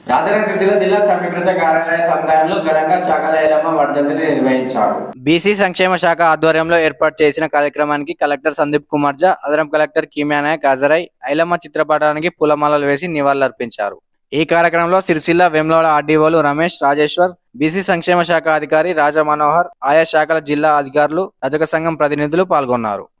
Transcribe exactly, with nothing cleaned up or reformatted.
రాజన్న సిరిసిల్ల జిల్లా సమీకృత కార్యాలయ సముదాయంలో ఘనంగా చాకల ఐలమ్మ వర్ధంతిని నిర్వహించారు. బీసీ సంక్షేమ శాఖ ఆధ్వర్యంలో ఏర్పాటు చేసిన కార్యక్రమానికి కలెక్టర్ సందీప్ కుమార్ జా, అదనపు కలెక్టర్ కీమ్యా నాయక్ హాజరై ఐలమ్మ చిత్రపటానికి పూలమాలలు వేసి నివాళులర్పించారు. ఈ కార్యక్రమంలో సిరిసిల్ల వేములవాడ ఆర్డీఓలు రమేష్, రాజేశ్వర్, బీసీ సంక్షేమ శాఖ అధికారి రాజా మనోహర్, ఆయా శాఖల జిల్లా అధికారులు, రజక సంఘం ప్రతినిధులు పాల్గొన్నారు.